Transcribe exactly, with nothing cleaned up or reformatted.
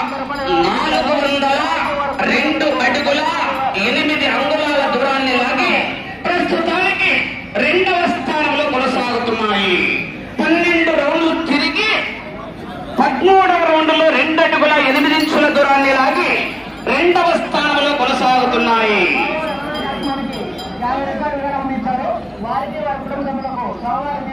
నాలుగు వందల రెండు అడుగుల ఎనిమిది అంగుళాల దూరాన్ని లాగి ప్రస్తుతానికి రెండవ స్థానంలో కొనసాగుతున్నాయి. పన్నెండు రౌండ్లు తిరిగి పదమూడవ రౌండ్లో రెండు అడుగుల ఎనిమిది ఇంచుల దూరాన్ని లాగి రెండవ స్థానంలో కొనసాగుతున్నాయి. వారికి వారి కుటుంబ సభ్యులకు